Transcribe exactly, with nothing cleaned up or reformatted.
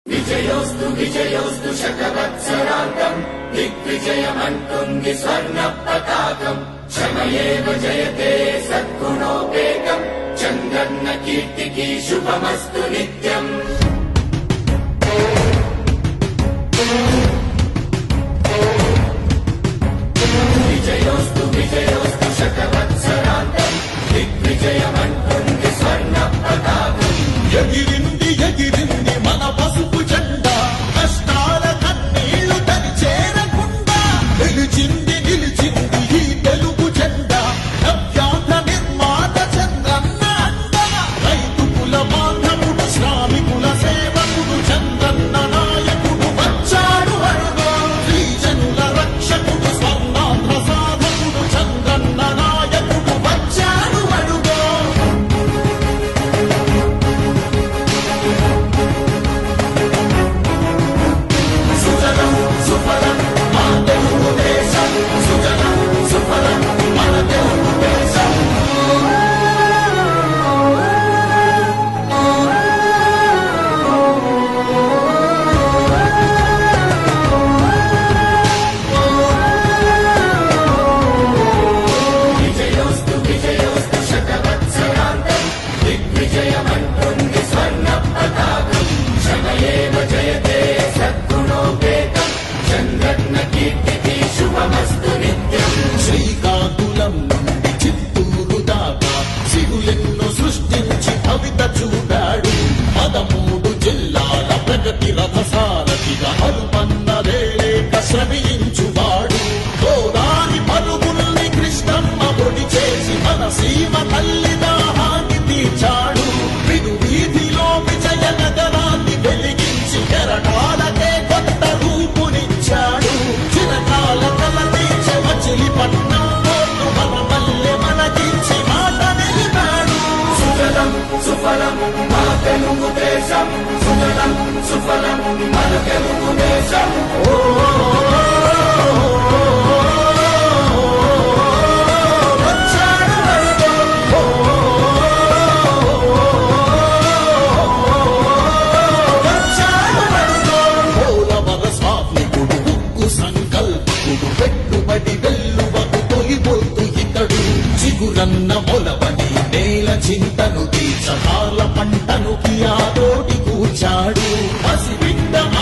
విజయోస్తు విజయోస్తు శతవత్సరాంతం దిగ్విజయమంటుంది స్వర్ణ పతాకం క్షమయేవ జయతే సద్గుణోపేతం చంద్రన్న కీర్తికి శుభమస్తు నిత్యం. విజయోస్తు విజయోస్తు శతవత్సరాంతం దిగ్విజయమంటుంది స్వర్ణ పతాకం. ఎగిరింది ఎగిరింది మన పసుపు జెండా కష్టాల కన్నీళ్లు తని చేరకుండా నిలిచింది నిలిచింది ఈ తెలుగు జెండా నవ్యాంధ్ర నిర్మాత చంద్రన్న అండగా రైతు కుల బాంధవుడు శ్రామికుల సేవకుడు చంద్రన్న నాయకుడు వచ్చాడు అడుగో శ్రీజనుల రక్షకుడు స్వర్ణాంధ్ర సాధకుడు చంద్రన్న నాయకుడు వచ్చాడు అడుగో. విజయోస్తు విజయోస్తు శతవత్సరాంతం దిగ్విజయమంటుంది స్వర్ణ పతాకం క్షమయేవ జయతే సద్గుణోపేతం చంద్రన్న కీర్తికి శుభమస్తు నిత్యం. శ్రీకాకుళం నుండి చిత్తూరు దాకా సిరులెన్నో సృష్టించి కవిత చూపాడు పదమూడు జిల్లాల ప్రగతి రథసారథిగా అరుపన్నదేలేక శ్రమించువాడు గోదారి పరుగుల్ని కృష్ణమ్మ పొడి చేసి మన సీమ తల్లి దాహాన్ని తీర్చాడు విను వీధిలో విజయ నగరాన్ని వెలిగించి కెరటాలకే కొత్త రూపునిచ్చాడు చిరకాల కల తీర్చే మచిలీపట్నం పోర్టు మన పల్లె మనకించి మాట నిలిపాడు. సుజలం సుఫలం మా తెలుగు దేశం సుజలం సుఫలం మన తెలుగు దేశం. పోలవర స్వామికుడు ఉక్కు సంకల్పకుడు పెట్టుబడి వెల్లువకు తొలిపోతు ఇతడు చిగురన్న మొలవని నేల చింతను తీర్చకాల పంటను కియాదోటి కూర్చాడు పసిబిడ్డ